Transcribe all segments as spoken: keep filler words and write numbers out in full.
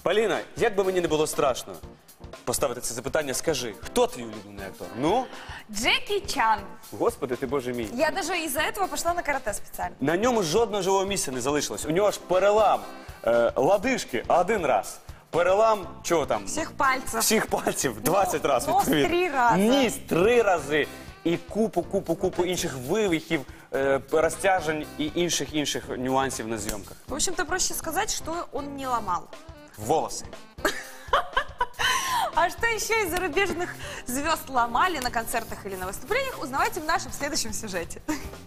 Поліна, як би мені не було страшно поставити це запитання, скажи, хто твій улюблений актор? Ну? Джекі Чан. Господи ти, Боже мій. Я даже из-за этого пошла на карате специально. На ньому жодного живого місця не залишилось. У нього ж перелам е, лодыжки один раз. Перелам, чого там? Всіх пальців. Всіх пальців двадцять разів. Нос три рази. Ніс три рази. І купу, купу, купу інших вивихів, е, розтяжень і інших інших нюансів на зйомках. В общем-то, проще сказать, что он не ломал. Волоси. А что еще из зарубежных звезд ломали на концертах или на выступлениях, узнавайте в нашем следующем сюжете.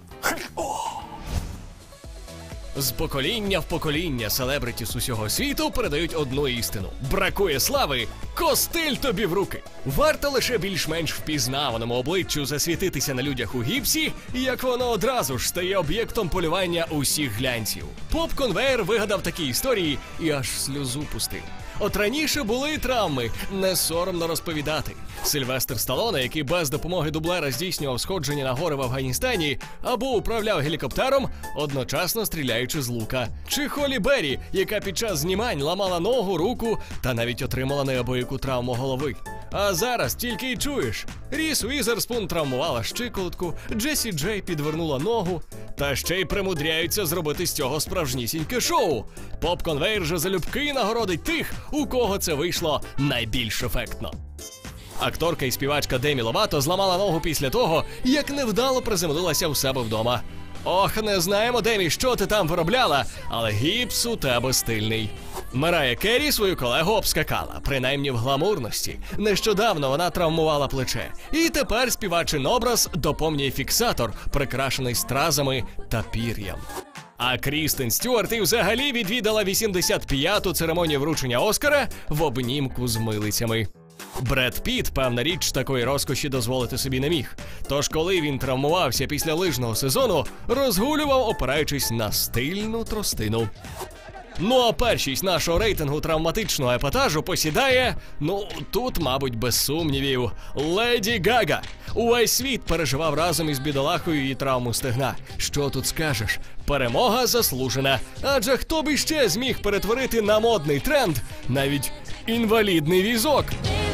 З покоління в покоління селебриті з усього світу передають одну істину. Бракує слави – костиль тобі в руки. Варто лише більш-менш впізнаваному обличчю засвітитися на людях у гіпсі, як воно одразу ж стає об'єктом полювання усіх глянців. Поп-конвейер вигадав такі історії і аж сльозу пустив. От раніше були травми, не соромно розповідати. Сильвестр Сталлоне, який без допомоги дублера здійснював сходження на гори в Афганістані або управляв гелікоптером, одночасно стріляючи з лука. Чи Холі Беррі, яка під час знімань ламала ногу, руку та навіть отримала неабияку травму голови. А зараз тільки й чуєш. Ріс Уізерспун травмувала щиколотку, Джесі Джей підвернула ногу. Та ще й примудряються зробити з цього справжнісіньке шоу. Поп-конвейер же залюбки нагородить тих, у кого це вийшло найбільш ефектно. Акторка і співачка Демі Ловато зламала ногу після того, як невдало приземлилася в себе вдома. Ох, не знаємо, Демі, що ти там виробляла, але гіпс у тебе стильний. Марая Керрі свою колегу обскакала, принаймні в гламурності. Нещодавно вона травмувала плече. І тепер співачин образ доповнює фіксатор, прикрашений стразами та пір'ям. А Крістен Стюарт і взагалі відвідала вісімдесят п'яту церемонію вручення Оскара в обнімку з милицями. Бред Піт, певна річ, такої розкоші дозволити собі не міг. Тож, коли він травмувався після лижного сезону, розгулював, опираючись на стильну тростину. Ну а першість нашого рейтингу травматичного епатажу посідає, ну, тут, мабуть, без сумнівів, Леді Гага. Увесь світ переживав разом із бідолахою її травму стегна. Що тут скажеш? Перемога заслужена. Адже хто б іще зміг перетворити на модний тренд навіть інвалідний візок?